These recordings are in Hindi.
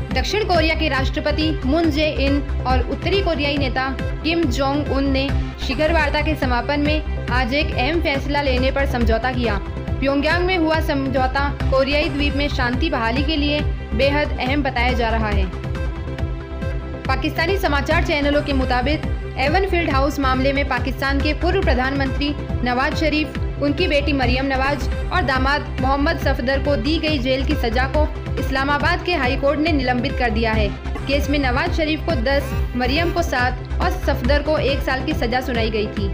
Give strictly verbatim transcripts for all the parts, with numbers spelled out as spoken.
दक्षिण कोरिया के राष्ट्रपति मून जे इन और उत्तरी कोरियाई नेता किम जोंग उन ने शिखर वार्ता के समापन में आज एक अहम फैसला लेने पर समझौता किया। प्योंगयांग में हुआ समझौता कोरियाई द्वीप में शांति बहाली के लिए बेहद अहम बताया जा रहा है। पाकिस्तानी समाचार चैनलों के मुताबिक एवन फील्ड हाउस मामले में पाकिस्तान के पूर्व प्रधानमंत्री नवाज शरीफ, उनकी बेटी मरियम नवाज और दामाद मोहम्मद सफदर को दी गई जेल की सजा को इस्लामाबाद के हाई कोर्ट ने निलंबित कर दिया है। केस में नवाज शरीफ को दस, मरियम को सात और सफदर को एक साल की सजा सुनाई गई थी।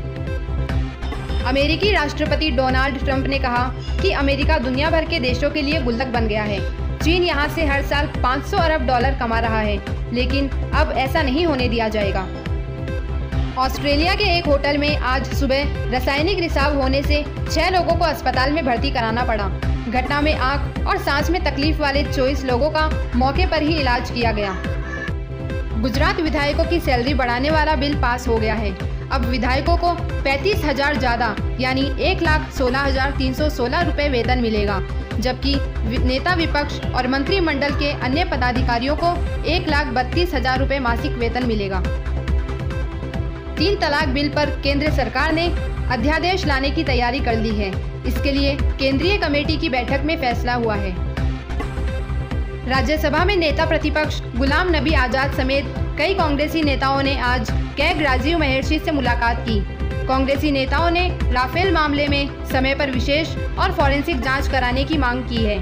अमेरिकी राष्ट्रपति डोनाल्ड ट्रंप ने कहा कि अमेरिका दुनिया भर के देशों के लिए गुल्लक बन गया है। चीन यहां से हर साल पाँच सौ अरब डॉलर कमा रहा है, लेकिन अब ऐसा नहीं होने दिया जाएगा। ऑस्ट्रेलिया के एक होटल में आज सुबह रासायनिक रिसाव होने से छह लोगों को अस्पताल में भर्ती कराना पड़ा। घटना में आंख और सांस में तकलीफ वाले चौबीस लोगों का मौके पर ही इलाज किया गया। गुजरात विधायकों की सैलरी बढ़ाने वाला बिल पास हो गया है। अब विधायकों को पैंतीस हजार ज्यादा यानी एक लाख सोलह हजार तीन सौ सोलह रुपए वेतन मिलेगा, जबकि नेता विपक्ष और मंत्रिमंडल के अन्य पदाधिकारियों को एक लाख बत्तीस हजार रुपए मासिक वेतन मिलेगा। तीन तलाक बिल पर केंद्र सरकार ने अध्यादेश लाने की तैयारी कर ली है। इसके लिए केंद्रीय कमेटी की बैठक में फैसला हुआ है। राज्यसभा में नेता प्रतिपक्ष गुलाम नबी आजाद समेत कई कांग्रेसी नेताओं ने आज कैग राजीव महर्षि से मुलाकात की। कांग्रेसी नेताओं ने राफेल मामले में समय पर विशेष और फॉरेंसिक जांच कराने की मांग की है।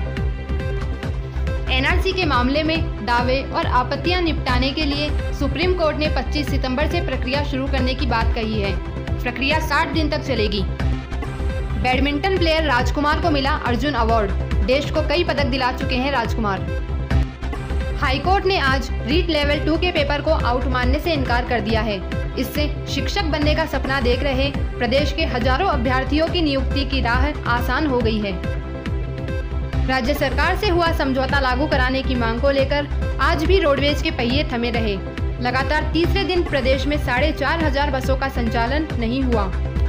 एनआरसी के मामले में दावे और आपत्तियां निपटाने के लिए सुप्रीम कोर्ट ने पच्चीस सितंबर से प्रक्रिया शुरू करने की बात कही है। प्रक्रिया साठ दिन तक चलेगी। बैडमिंटन प्लेयर राजकुमार को मिला अर्जुन अवार्ड। देश को कई पदक दिला चुके हैं राजकुमार। हाईकोर्ट ने आज रीट लेवल टू के पेपर को आउट मानने से इनकार कर दिया है। इससे शिक्षक बनने का सपना देख रहे प्रदेश के हजारों अभ्यर्थियों की नियुक्ति की राह आसान हो गई है। राज्य सरकार से हुआ समझौता लागू कराने की मांग को लेकर आज भी रोडवेज के पहिए थमे रहे। लगातार तीसरे दिन प्रदेश में साढ़े चार हजार बसों का संचालन नहीं हुआ।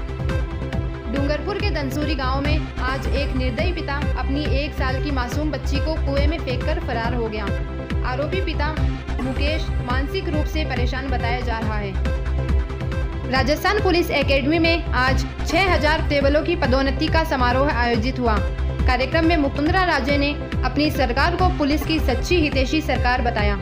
डूंगरपुर के दनसूरी गांव में आज एक निर्दयी पिता अपनी एक साल की मासूम बच्ची को कुएं में फेंककर फरार हो गया। आरोपी पिता मुकेश मानसिक रूप से परेशान बताया जा रहा है। राजस्थान पुलिस एकेडमी में आज छह हजार टेबलों की पदोन्नति का समारोह आयोजित हुआ। कार्यक्रम में मुकुंदरा राजे ने अपनी सरकार को पुलिस की सच्ची हितैषी सरकार बताया।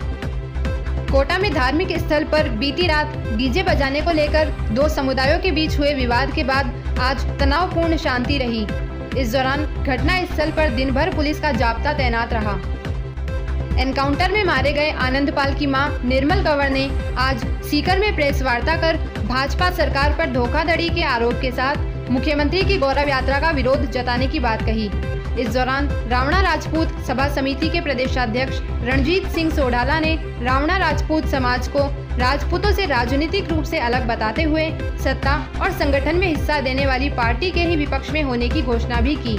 कोटा में धार्मिक स्थल पर बीती रात डीजे बजाने को लेकर दो समुदायों के बीच हुए विवाद के बाद आज तनावपूर्ण शांति रही। इस दौरान घटना स्थल पर दिन भर पुलिस का जाब्ता तैनात रहा। एनकाउंटर में मारे गए आनंदपाल की मां निर्मल कंवर ने आज सीकर में प्रेस वार्ता कर भाजपा सरकार पर धोखाधड़ी के आरोप के साथ मुख्यमंत्री की गौरव यात्रा का विरोध जताने की बात कही। इस दौरान रावणा राजपूत सभा समिति के प्रदेशाध्यक्ष रणजीत सिंह सोढाला ने रावणा राजपूत समाज को राजपूतों से राजनीतिक रूप से अलग बताते हुए सत्ता और संगठन में हिस्सा देने वाली पार्टी के ही विपक्ष में होने की घोषणा भी की।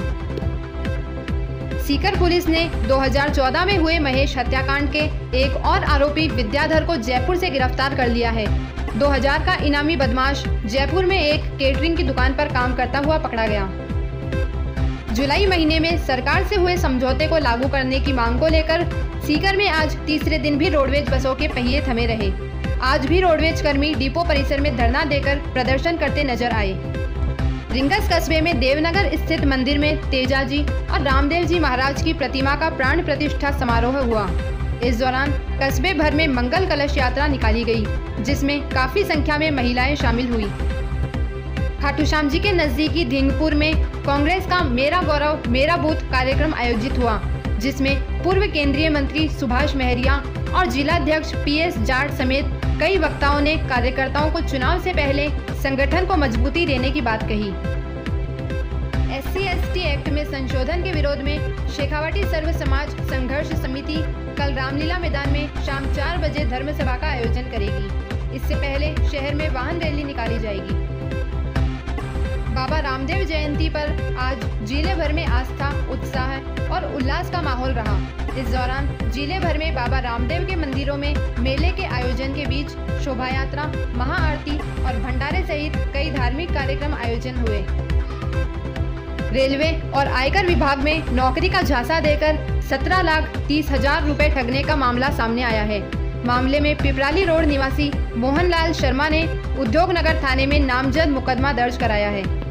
सीकर पुलिस ने दो हज़ार चौदह में हुए महेश हत्याकांड के एक और आरोपी विद्याधर को जयपुर से गिरफ्तार कर लिया है। दो हज़ार का इनामी बदमाश जयपुर में एक केटरिंग की दुकान पर काम करता हुआ पकड़ा गया। जुलाई महीने में सरकार से हुए समझौते को लागू करने की मांग को लेकर सीकर में आज तीसरे दिन भी रोडवेज बसों के पहिए थमे रहे। आज भी रोडवेज कर्मी डिपो परिसर में धरना देकर प्रदर्शन करते नजर आए। रिंगस कस्बे में देवनगर स्थित मंदिर में तेजाजी और रामदेव जी महाराज की प्रतिमा का प्राण प्रतिष्ठा समारोह हुआ। इस दौरान कस्बे भर में मंगल कलश यात्रा निकाली गई, जिसमें काफी संख्या में महिलाएं शामिल हुई। खाटू श्याम जी के नजदीकी धिंगपुर में कांग्रेस का मेरा गौरव मेरा बूथ कार्यक्रम आयोजित हुआ, जिसमें पूर्व केंद्रीय मंत्री सुभाष महरिया और जिलाध्यक्ष पी एस जाट समेत कई वक्ताओं ने कार्यकर्ताओं को चुनाव से पहले संगठन को मजबूती देने की बात कही। S C S T act में संशोधन के विरोध में शेखावाटी सर्व समाज संघर्ष समिति कल रामलीला मैदान में शाम चार बजे धर्म सभा का आयोजन करेगी। इससे पहले शहर में वाहन रैली निकाली जाएगी। बाबा रामदेव जयंती पर आज जिले भर में आस्था, उत्साह और उल्लास का माहौल रहा। इस दौरान जिले भर में बाबा रामदेव के मंदिरों में मेले के आयोजन के बीच शोभा यात्रा, महाआरती और भंडारे सहित कई धार्मिक कार्यक्रम आयोजन हुए। रेलवे और आयकर विभाग में नौकरी का झांसा देकर सत्रह लाख तीस हजार रुपए ठगने का मामला सामने आया है। मामले में पिपराली रोड निवासी मोहनलाल शर्मा ने उद्योग नगर थाने में नामजद मुकदमा दर्ज कराया है।